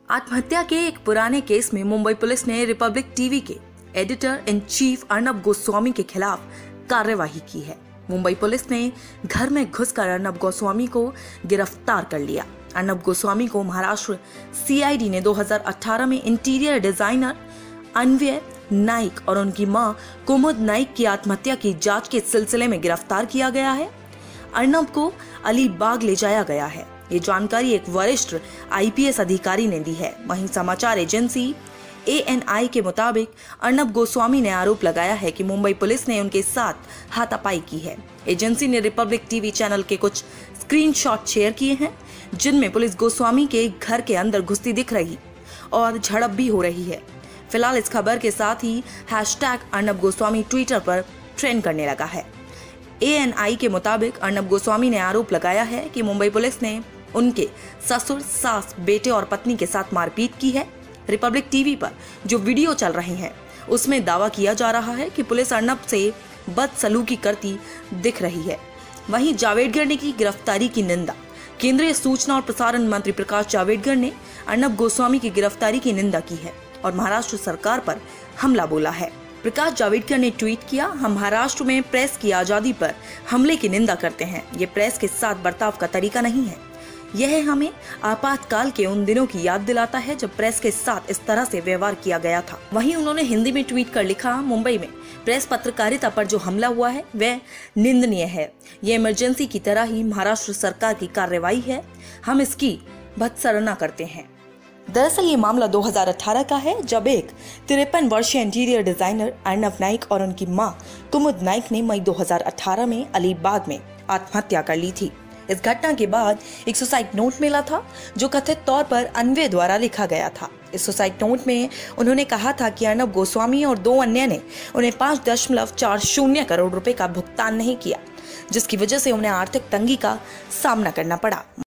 आत्महत्या के एक पुराने केस में मुंबई पुलिस ने रिपब्लिक टीवी के editor in chief Arnab Goswami के खिलाफ कार्यवाही की है। मुंबई पुलिस ने घर में घुसकर अर्नब गोस्वामी को गिरफ्तार कर लिया। अर्नब गोस्वामी को महाराष्ट्र सीआईडी ने 2018 में इंटीरियर डिजाइनर अन्वय नाइक और उनकी मां कुमुद नाइक की आत्महत्या की जांच के सिलसिले में गिरफ्तार किया गया है। अर्नब को अलीबाग ले जाया गया है। ये जानकारी एक वरिष्ठ आईपीएस अधिकारी ने दी है। वहीं समाचार एजेंसी ANI के मुताबिक अर्नब गोस्वामी ने आरोप लगाया है कि मुंबई पुलिस ने उनके साथ हाथापाई की है। एजेंसी ने रिपब्लिक टीवी चैनल के कुछ स्क्रीनशॉट शेयर किए हैं, जिनमें पुलिस गोस्वामी के घर के अंदर घुसती दिख रही और झड़प भी हो रही है। फिलहाल इस खबर के साथ ही #अर्नब गोस्वामी ट्विटर पर ट्रेंड करने लगा है। ANI के मुताबिक अर्नब गोस्वामी ने आरोप लगाया है कि मुंबई पुलिस ने उनके ससुर, सास, बेटे और पत्नी के साथ मारपीट की है। रिपब्लिक टीवी पर जो वीडियो चल रही है उसमें दावा किया जा रहा है कि पुलिस अर्नब से बदसलूकी करती दिख रही है। वहीं जावड़ेकर ने की गिरफ्तारी की निंदा। केंद्रीय सूचना और प्रसारण मंत्री प्रकाश जावड़ेकर ने अर्नब गोस्वामी की गिरफ्तारी की निंदा की है और महाराष्ट्र सरकार पर हमला बोला है। प्रकाश जावड़ेकर ने ट्वीट किया, हम महाराष्ट्र में प्रेस की आजादी पर हमले की निंदा करते हैं। ये प्रेस के साथ बर्ताव का तरीका नहीं है। यह हमें आपातकाल के उन दिनों की याद दिलाता है जब प्रेस के साथ इस तरह से व्यवहार किया गया था। वहीं उन्होंने हिंदी में ट्वीट कर लिखा, मुंबई में प्रेस पत्रकारिता पर जो हमला हुआ है वह निंदनीय है। यह इमरजेंसी की तरह ही महाराष्ट्र सरकार की कार्रवाई है। हम इसकी भत्सना करते हैं। दरअसल ये मामला 2018 का है, जब एक 53 वर्षीय इंटीरियर डिजाइनर अर्नब नाइक और उनकी मां कुमुद नाइक ने मई 2018 में अलीबाग में आत्महत्या कर ली थी। इस घटना के बाद एक सुसाइड नोट मिला था, जो कथित तौर पर अन्वय द्वारा लिखा गया था। इस सुसाइड नोट में उन्होंने कहा था कि अर्नब गोस्वामी और 2 अन्य ने उन्हें 5.40 करोड़ रुपए का भुगतान नहीं किया, जिसकी वजह से उन्हें आर्थिक तंगी का सामना करना पड़ा।